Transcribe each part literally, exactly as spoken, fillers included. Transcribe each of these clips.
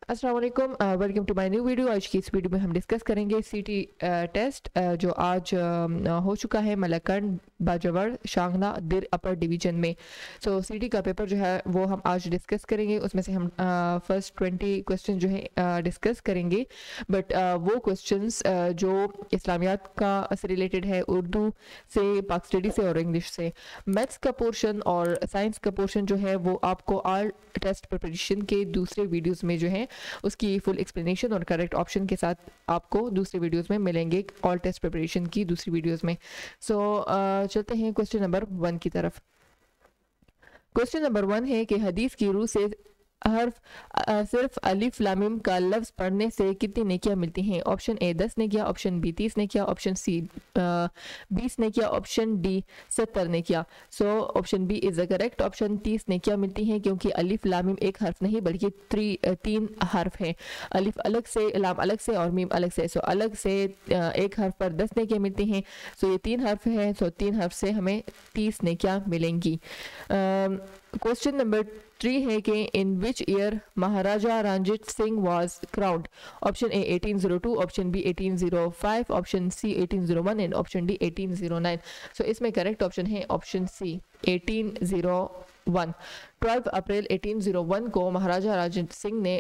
अस्सलाम वालेकुम, welcome to my new video. आज की इस वीडियो में हम डिस्कस करेंगे सीटी टेस्ट जो आज अ, हो चुका है मलकंड, बाजवाड़, शांगला, दिर अपर डिवीजन में। सो सीटी का पेपर जो है वो हम आज डिस्कस करेंगे। उसमें से हम फर्स्ट ट्वेंटी क्वेश्चन जो है डिस्कस करेंगे, बट वो क्वेश्चंस जो इस्लामियात का से रिलेटेड है, उर्दू से, पाक स्टडी से और इंग्लिश से। मैथ्स का पोर्शन और साइंस का पोर्शन जो है वो आपको आल टेस्ट प्रिपरेशन के दूसरे वीडियोस में जो है उसकी फुल एक्सप्लेनेशन और करेक्ट ऑप्शन के साथ आपको दूसरे वीडियोस में मिलेंगे, ऑल टेस्ट प्रिपरेशन की दूसरी वीडियोस में। सो so, uh, चलते हैं क्वेश्चन नंबर वन की तरफ। क्वेश्चन नंबर वन है कि हदीस की रूह से हर्फ अ, सिर्फ अलिफ लामिम का लफ्ज पढ़ने से कितनी नेकियां मिलती हैं? ऑप्शन ए दस नेकियां, ऑप्शन बी तीस नेकियां, ऑप्शन सी बीस नेकियां, ऑप्शन डी सत्तर नेकियां। So option B is the correct option. तीस नेकियां मिलती हैं क्योंकि अलिफ लामिम एक हर्फ नहीं बल्कि त्री तीन हर्फ हैं। अलिफ अलग से, लाम अलग से और मीम अलग से। सो अलग से अ, एक हर्फ पर दस नेकियां मिलती हैं। सो ये तीन हर्फ हैं, सो तीन हर्फ से हमें तीस नेकियां मिलेंगी। क्वेश्चन नंबर थ्री है कि in which year Maharaja Ranjit Singh was crowned? Option A eighteen zero two, option B eighteen zero five, option C eighteen zero one and option D eighteen zero nine. So इसमें करेक्ट ऑप्शन है option C eighteen zero one. Twelve April eighteen zero one को महाराजा रणजीत सिंह ने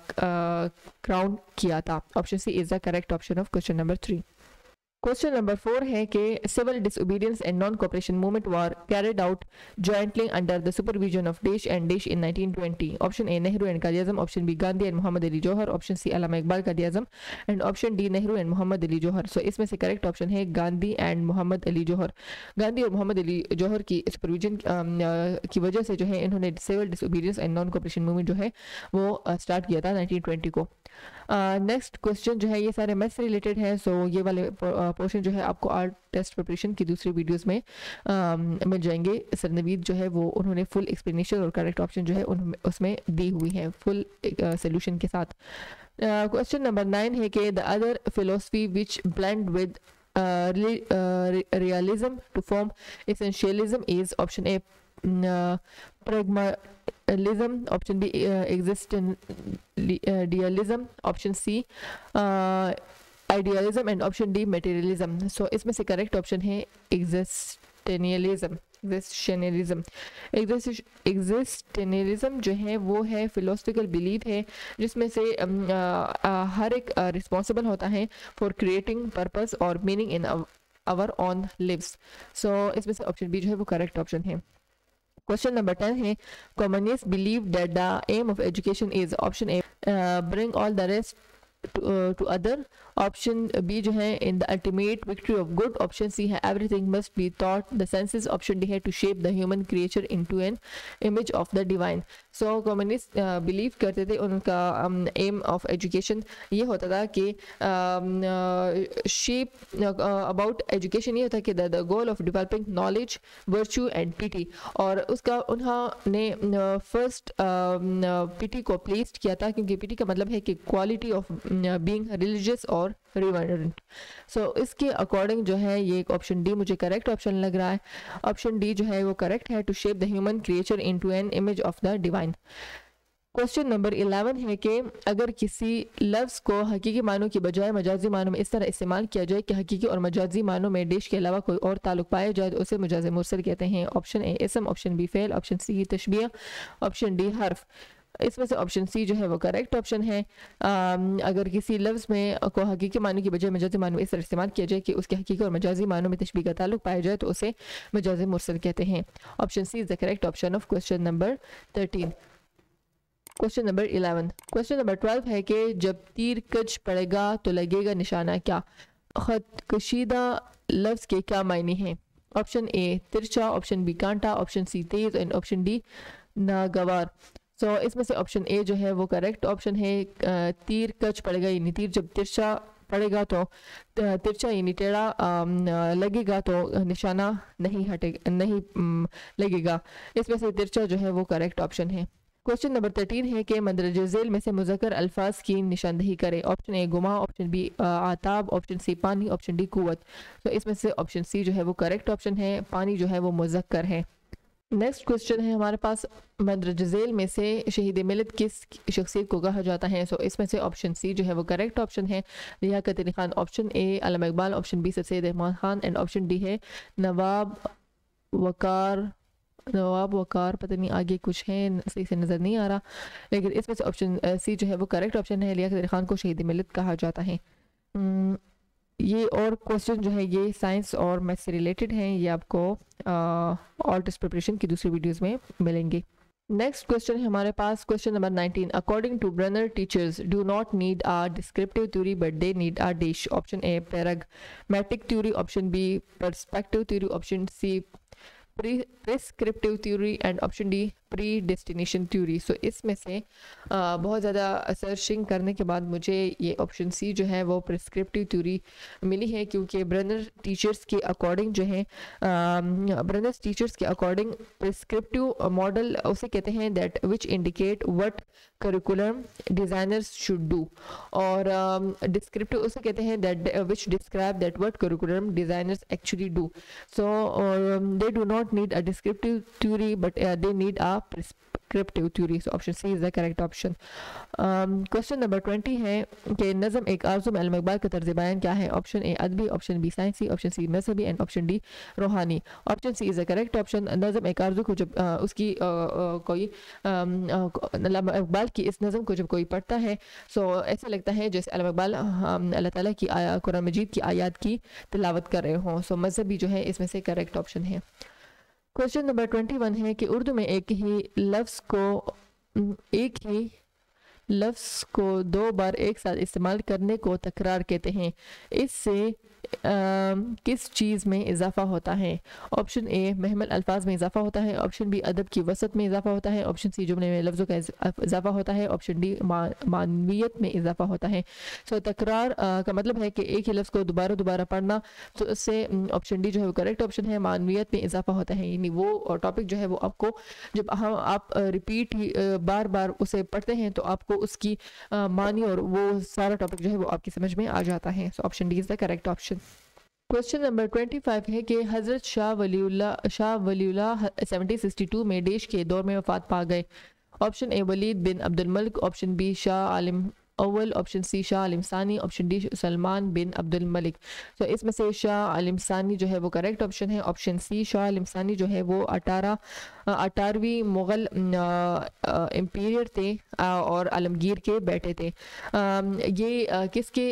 crown किया था। Option C is the correct option of question number three. Question number four है कि civil disobedience and non cooperation movement were carried out jointly under the supervision of देश and देश in nineteen twenty. Option A Nehru and Quaid Azam, option B Gandhi and Mohammad Ali Jauhar, option C Allama Iqbal Quaid Azam and option D Nehru and Mohammad Ali Jauhar. So इसमें से correct option है Gandhi and Mohammad Ali Jauhar. Gandhi और मोहम्मद अली जौहर की supervision की वजह से जो है इन्होंने civil disobedience and non cooperation movement जो है वो स्टार्ट किया था नाइनटीन ट्वेंटी को। नेक्स्ट uh, क्वेश्चन जो है ये सारे मैथ्स से रिलेटेड है। सो so, ये वाले पोर्शन जो है आपको आर्ट टेस्ट प्रिपरेशन की दूसरी वीडियोस में uh, मिल जाएंगे। सर नवीद जो है वो उन्होंने फुल एक्सप्लेनेशन और करेक्ट ऑप्शन जो है उन्होंने उसमें दी हुई है फुल सोल्यूशन uh, के साथ। क्वेश्चन नंबर नाइन है कि the other philosophy which blend with realism to form essentialism is option A pragmatism, option B uh, existentialism, option C uh, idealism and option D materialism. So इसमें से correct option है existentialism। existentialism existentialism जो है वो है philosophical belief है जिसमें से um, uh, uh, हर एक रिस्पॉन्सिबल uh, होता है फॉर क्रिएटिंग पर्पस और meaning in our own lives. So इसमें से ऑप्शन बी जो है वो करेक्ट ऑप्शन है। क्वेश्चन नंबर टेन है communist believe that the aim of education is option A bring all the rest to other, option B जो है in the ultimate victory of good, option C है everything must be thought the senses, option D है to shape the human creature into an image of the divine. So communist believe करते थे उनका M of education ये होता था कि shape about education ये होता है कि the goal of developing knowledge, virtue and piety, और उसका उन्होंने फर्स्ट पिटी को प्लेस्ड किया था क्योंकि पिटी का मतलब है कि क्वालिटी ऑफ बीइंग रिलीजियस और रिवर्डेंट। सो so, इसके अकॉर्डिंग जो है ये एक ऑप्शन डी मुझे करेक्ट ऑप्शन लग रहा है। ऑप्शन डी जो है वो करेक्ट है, to shape the human creature into an image of the divine. Question number eleven है कि अगर किसी लफ्ज़ को हकीकी मानों की बजाय मजाजी मानों में इस तरह इस्तेमाल किया जाए कि हकीकी और मजाजी मानों में देश के अलावा कोई और ताल्लुक पाया जाए तो उसे मजाज मुरसल कहते हैं। ऑप्शन ए इसम, ऑप्शन बी फेल, ऑप्शन सी तशबीह, ऑप्शन डी हर्फ। इसमें से ऑप्शन सी जो है वो करेक्ट ऑप्शन है। आम, अगर किसी लफ्ज़ में को हकीकी मानों की बजाय मजाजी मानों में इस तरह इस्तेमाल किया जाए कि उसके हकीकी और मजाजी मानों में तशबीह का ताल्लुक पाया जाए तो उसे मजाज मुरसल कहते हैं। Option C is the correct option of question number thirteen. Question number eleven. Question number twelve है कि जब तीर कच पड़ेगा तो लगेगा निशाना क्या? खत कशीदा लफ्ज़ के क्या मायने हैं? ऑप्शन ए तिरछा, ऑप्शन बी कांटा, ऑप्शन सी तेज एंड ऑप्शन डी नागवार। सो so, इसमें से ऑप्शन ए जो है वो करेक्ट ऑप्शन है। तीर कच पड़ेगा यानी तीर जब तिरछा पड़ेगा तो तिरछा यानी टेढ़ा लगेगा तो निशाना नहीं हटेगा, नहीं लगेगा। इसमें से तिरछा जो है वो करेक्ट ऑप्शन है। क्वेश्चन नंबर थर्टीन है कि मदरजे झेल में से मुज़क्कर अल्फाज की निशानदही करें। ऑप्शन ए गुमा, ऑप्शन बी आताब, ऑप्शन सी पानी, ऑप्शन डी कुव्वत। तो इसमें से ऑप्शन सी जो है वो करेक्ट ऑप्शन है, पानी जो है वो मुज़क्कर है। नेक्स्ट क्वेश्चन है हमारे पास, मदरज झैल में से शहीद मिलत किस शख्सियत को कहा जाता है? सो so, इसमें से ऑप्शन सी जो है वो करेक्ट ऑप्शन है Liaquat Ali Khan, option A Allama Iqbal, option B Syed Rahman Khan and option D है नवाब वकार नवाब वकार पता नहीं आगे कुछ है सही से नज़र नहीं आ रहा, लेकिन इसमें से ऑप्शन सी जो है वो करेक्ट ऑप्शन है, लियाकत अली खान को शहीद मिलत कहा जाता है। ये और क्वेश्चन जो है ये साइंस और मैथ्स से रिलेटेड हैं, ये आपको ऑल टेस्ट प्रिपरेशन की दूसरी वीडियोस में मिलेंगे। नेक्स्ट क्वेश्चन है हमारे पास, question number nineteen, according to Bruner teachers do not need a descriptive theory but they need a dish. Option A pragmatic theory, option B perspective theory, option C prescriptive theory and option D predestination theory. So इसमें से आ, बहुत ज़्यादा searching करने के बाद मुझे ये option C जो है वो प्रिस्क्रिप्टिव थ्योरी मिली है, क्योंकि ब्रनर टीचर्स के अकॉर्डिंग जो है ब्रनर्स टीचर्स के अकॉर्डिंग प्रिस्क्रिप्टिव मॉडल उसे कहते हैं that which indicate what curriculum designers should do, और डिस्क्रिप्टिव उसे कहते हैं that which describe that what curriculum designers actually do. So they do not need a descriptive theory but they need a prescriptive theory. So option C is the correct option. Question number twenty है कि नज़म एक आर्ज़ू में अल्लामा इकबाल का तर्ज़ बयान क्या है? ऑप्शन ए अदबी, ऑप्शन बी साइंसी, ऑप्शन सी मजहबी एंड ऑप्शन डी रूहानी। Option C is the correct option. नज़म एक आर्ज़ू को जब आ, उसकी आ, आ, कोई अल्लामा इकबाल की इस नज़म को जब कोई पढ़ता है सो ऐसा लगता है जैसे अल्लामा इकबाल अल्लाह ताला की आया कुरान मजीद की आयात की तिलावत कर रहे हों। सो मजहबी जो है इसमें से करेक्ट ऑप्शन है। क्वेश्चन नंबर ट्वेंटी वन है कि उर्दू में एक ही लफ्ज़ को एक ही लफ्ज़ को दो बार एक साथ इस्तेमाल करने को तकरार कहते हैं। इससे आ, किस चीज़ में इजाफा होता है? ऑप्शन ए महमल अल्फाज में इजाफा होता है, ऑप्शन बी अदब की वसत में इजाफा होता है, ऑप्शन सी जुमले में लफ्ज़ों का इजाफा होता है, ऑप्शन डी मा, मानवियत में इजाफा होता है। सो तकरार आ, का मतलब है कि एक ही लफ्ज़ को दोबारा दोबारा पढ़ना, तो इससे ऑप्शन डी जो है वो करेक्ट ऑप्शन है, मानवियत में इजाफा होता है। यानी वो टॉपिक जो है वो आपको जब हम आप रिपीट बार बार उसे पढ़ते हैं तो आपको उसकी मानी और वो सारा टॉपिक जो है वो आपकी समझ में आ जाता है। So option D is the correct option. Question number twenty five है कि Hazrat Shah Waliullah Shah Waliullah seventeen sixty two में देश के दौर में वफात पा गए। Option A Walid bin Abdul Malik, option B Shah Alam Awwal, option C Shah Alam Sani, option D Salman bin Abdul Malik. तो इसमें से शाह आलिम सानी जो है वो करेक्ट ऑप्शन है। ऑप्शन सी शाह आलिम सानी जो है वो अठारह अठारहवीं मुग़ल एम्पीरियर थे और आलमगीर के बेटे थे। ये किसके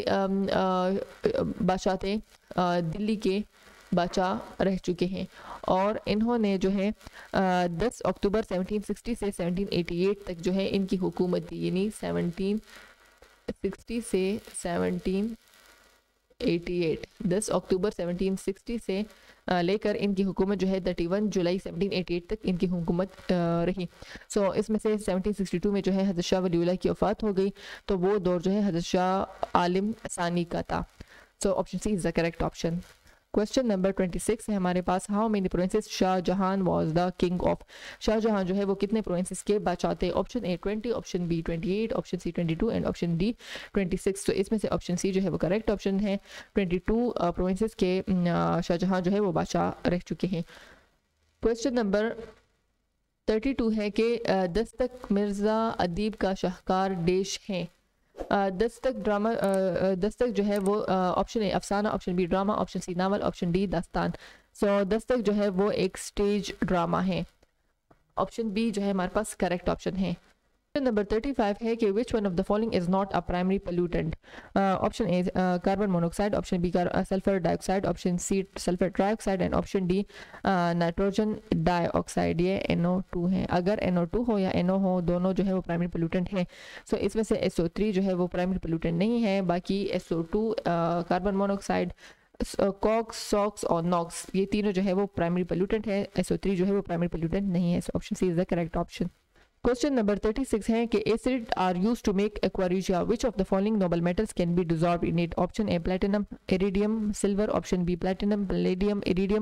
बादशाह थे? दिल्ली के बादशाह रह चुके हैं और इन्होंने जो है दस अक्टूबर सेवनटीन सिक्सटी से सेवनटीन एटी एट तक जो है इनकी हुकूमत थी, यानी सेवनटीन सिक्सटी से सेवनटीन एटी एट, दस अक्टूबर सेवनटीन सिक्सटी से लेकर इनकी हुकूमत जो है इकतीस जुलाई सेवनटीन एटी एट तक इनकी हुकूमत रही। सो so, इसमें से सेवनटीन सिक्सटी टू में जो है हज़रत शाह वलीउल्लाह की वफ़ात हो गई, तो वो दौर जो है हज़रत शाह आलिम सानी का था। So option C is the correct option. Question number twenty six है हमारे पास, how many provinces Shahjahan was the king of. Shahjahan जो है वो कितने प्रोविंसेस के बादशाह थे? Option A twenty, option B twenty eight, option C twenty two and option D twenty six. तो इसमें से ऑप्शन सी जो है वो करेक्ट ऑप्शन है, ट्वेंटी टू प्रोविंसेस के शाहजहां जो है वो बादशाह रह चुके हैं। क्वेश्चन नंबर थर्टी टू है कि दस्तक मिर्ज़ा अदीब का शाहकार देश है। दस्तक ड्रामा दस्तक जो है वो ऑप्शन ए अफसाना, option B drama, option C novel, option D दास्तान। सो दस्तक जो है वो एक स्टेज ड्रामा है। ऑप्शन बी जो है हमारे पास करेक्ट ऑप्शन है। नंबर थर्टी फाइव है कि which one of the following is not a primary pollutant. Option A carbon monoxide, option B sulphur dioxide, option C sulphur trioxide and option D nitrogen dioxide. ये N O two है। अगर N O to हो या N O हो दोनों जो है वो प्राइमरी पोल्यूटेंट है। सो so, इसमें से एस ओ थ्री जो है वो प्राइमरी पोल्यूटेंट नहीं है, बाकी S O two carbon monoxide COx SOx और नॉक्स ये तीनों जो है वो प्राइमरी पोल्यूटेंट है। एस ओ थ्री जो है वो प्राइमरी पोल्यूटेंट नहीं है। Option C is the correct option. Question number thirty six है कि acid are use to make aqua regia, which of the following noble metals can be dissolve in it. Option A platinum, iridium, silver, option B platinum, palladium, iridium,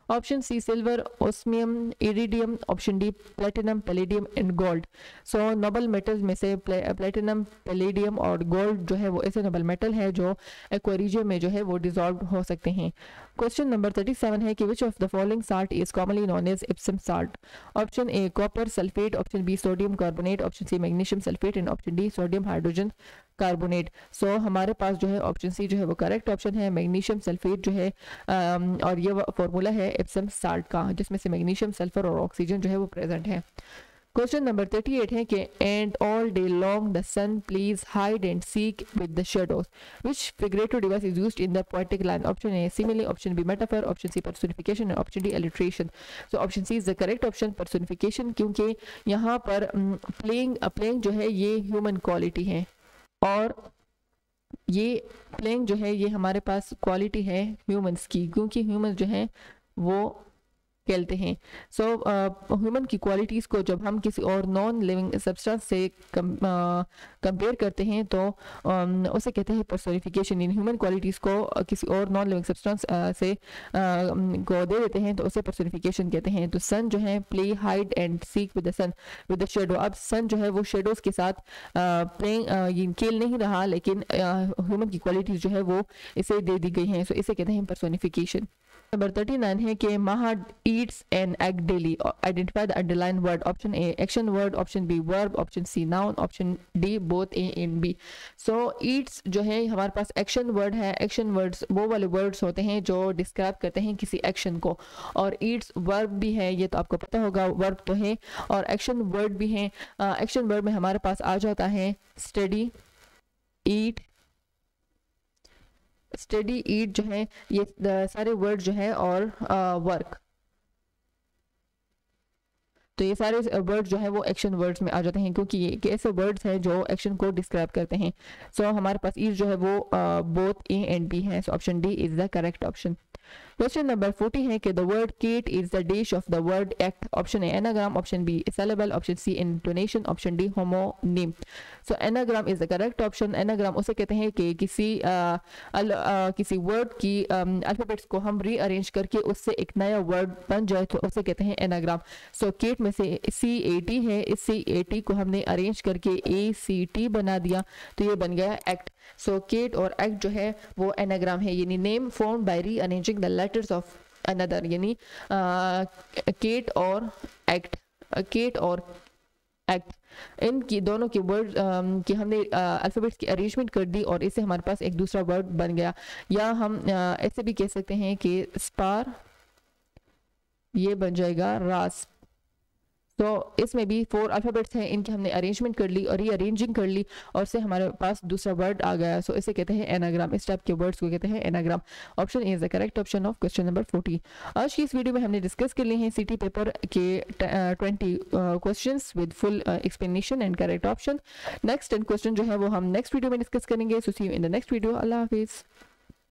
option C silver, osmium, iridium, option D platinum, palladium and gold. So noble metals में से platinum, palladium और gold जो है वो ऐसे Nobel metal है जो aquarium में जो है वो डिसॉल्व हो सकते हैं। क्वेश्चन नंबर थर्टी सेवन है कि which of the following salt is commonly known as Epsom salt. Option A copper sulphate, option B sodium carbonate, option C magnesium sulphate and option D sodium hydrogen carbonate. So so, हमारे पास जो है option C जो है वो correct option है, magnesium sulphate जो है आम, और ये फॉर्मूला है इप्सम साल्ट का जिसमें से मैग्नीशियम, सल्फर और ऑक्सीजन जो है वो प्रेजेंट है। क्वेश्चन नंबर थर्टी एट है कि and all day long the sun please hide and seek with the shadows, which figurative device is used in the poetic line. Option A simile, option B metaphor, option C personification और option D alliteration. So option C is the correct option, personification, क्योंकि यहाँ पर playing playing जो है ये human quality है और ये प्लेइंग जो है ये हमारे पास क्वालिटी है ह्यूमंस की, क्योंकि ह्यूमंस जो हैं वो खेलते हैं। सो ह्यूमन की क्वालिटीज़ को जब हम किसी और नॉन लिविंग सब्सटेंस से कंपेयर करते हैं तो um, उसे कहते हैं पर्सोनिफिकेशन। इन ह्यूमन क्वालिटीज़ को uh, किसी और नॉन लिविंग सब्सटेंस uh, से uh, को दे देते हैं तो उसे पर्सोनिफिकेशन कहते हैं। तो सन जो है play hide and seek with the sun with the shadow. अब सन जो है वो शेडोज़ के साथ प्लेइंग uh, uh, खेल नहीं रहा, लेकिन ह्यूमन uh, की क्वालिटीज़ जो है वो इसे दे दी गई हैं। सो so, इसे कहते हैं पर्सोनिफिकेशन। नंबर थर्टी नाइन है कि माहा eats an egg daily. Identify the underlined word. Option A action word, option B verb, option C noun, option D both A and B. So eats जो है हमारे पास action word है। action words वो वाले words होते हैं जो describe करते हैं किसी action को, और eats verb भी है, ये तो आपको पता होगा verb तो है, और action word भी है। uh, action word में हमारे पास आ जाता है study, eat, स्टडी, ईट जो है ये सारे वर्ड जो है, और वर्क uh, तो ये सारे वर्ड जो है वो एक्शन वर्ड्स में आ जाते हैं, क्योंकि ये ऐसे वर्ड्स हैं जो एक्शन को डिस्क्राइब करते हैं। सो so, हमारे पास ईट जो है वो बोथ ए एंड बी है। So option D is the correct option. Question number forty है कि the word cat is the dish of the word act. Option A anagram, option B syllable, option C intonation, option D homonym. So anagram is the correct option. Anagram उसे कहते हैं कि किसी आ, अल, आ, किसी word की alphabets को हम rearrange करके उससे एक नया वर्ड बन जाए तो उसे कहते हैं एनाग्राम। सो केट में से सी ए टी है, इस सी ए टी को हमने अरेंज करके ए सी टी बना दिया तो ये बन गया एक्ट। सो केट और एक्ट जो है वो एनाग्राम है, यानी name form by rearranging the letters of another, यानी केट और एक्ट, केट और एक्ट इनकी दोनों की वर्ड की हमने अल्फाबेट्स की अरेंजमेंट कर दी और इससे हमारे पास एक दूसरा वर्ड बन गया। या हम ऐसे भी कह सकते हैं कि स्पार ये बन जाएगा रास। तो इसमें भी फोर अल्फाबेट्स हैं, इनकी हमने अरेंजमेंट कर ली और रीअरेंजिंग कर ली और से हमारे पास दूसरा वर्ड आ गया। सो इसे कहते हैं एनाग्राम। इस टाइप के वर्ड्स को कहते हैं anagram. Option A is the correct option of question number forty. आज की इस वीडियो में हमने डिस्कस कर लिए हैं सिटी पेपर के twenty questions with full explanation and correct option. Next ten question जो है वो हम नेक्स्ट वीडियो में डिस्कस करेंगे। So see you in the next video. अल्लाह हाफिज़।